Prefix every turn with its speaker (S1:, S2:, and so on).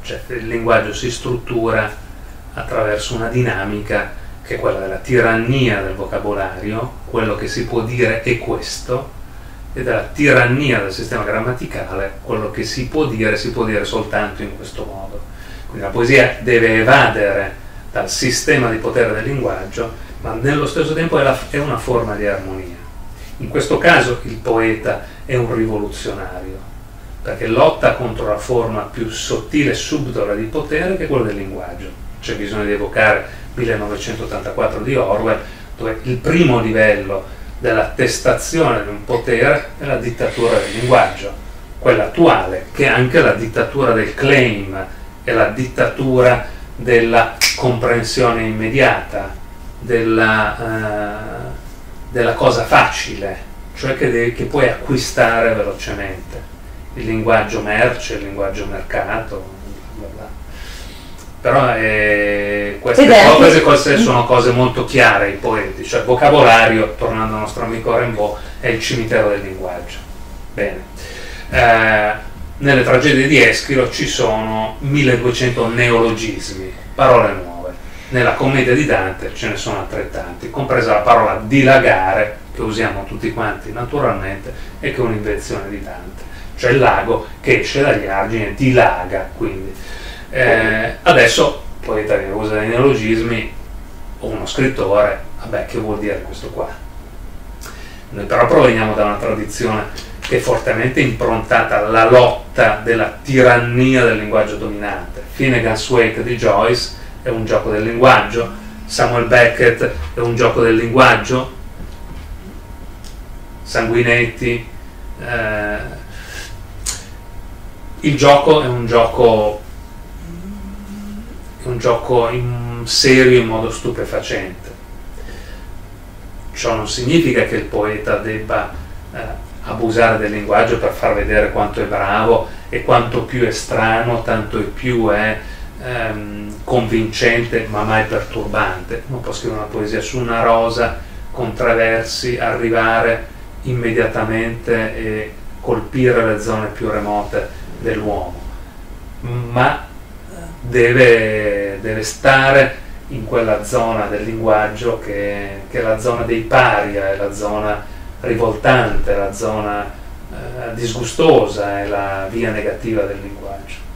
S1: cioè il linguaggio si struttura attraverso una dinamica che è quella della tirannia del vocabolario, quello che si può dire è questo, e della tirannia del sistema grammaticale, quello che si può dire soltanto in questo modo. Quindi la poesia deve evadere dal sistema di potere del linguaggio, ma nello stesso tempo è una forma di armonia. In questo caso il poeta è un rivoluzionario, perché lotta contro la forma più sottile e subdola di potere, che è quella del linguaggio. C'è bisogno di evocare 1984 di Orwell, dove il primo livello dell'attestazione di un potere è la dittatura del linguaggio, quella attuale, che è anche la dittatura del claim, è la dittatura della comprensione immediata, della cosa facile, cioè che puoi acquistare velocemente. Il linguaggio merce, il linguaggio mercato, bla bla. Però queste cose sono cose molto chiare ai poeti, cioè il vocabolario, tornando al nostro amico Rimbaud, è il cimitero del linguaggio. Bene. Nelle tragedie di Eschilo ci sono 1200 neologismi, parole nuove. Nella commedia di Dante ce ne sono altrettanti, compresa la parola dilagare, che usiamo tutti quanti naturalmente, e che è un'invenzione di Dante, cioè il lago che esce dagli argini e dilaga, quindi. Adesso, poeta che usa dei neologismi, o uno scrittore, vabbè, che vuol dire questo qua? Noi però proveniamo da una tradizione che è fortemente improntata alla lotta della tirannia del linguaggio dominante. Finnegan's Wake di Joyce è un gioco del linguaggio, Samuel Beckett è un gioco del linguaggio, Sanguinetti, il gioco è un gioco serio in modo stupefacente. Ciò non significa che il poeta debba abusare del linguaggio per far vedere quanto è bravo, e quanto più è strano tanto più è convincente ma mai perturbante. Uno può scrivere una poesia su una rosa con 3 versi, arrivare immediatamente e colpire le zone più remote dell'uomo, ma deve stare in quella zona del linguaggio che è la zona dei paria, è la zona rivoltante, è la zona disgustosa, è la via negativa del linguaggio.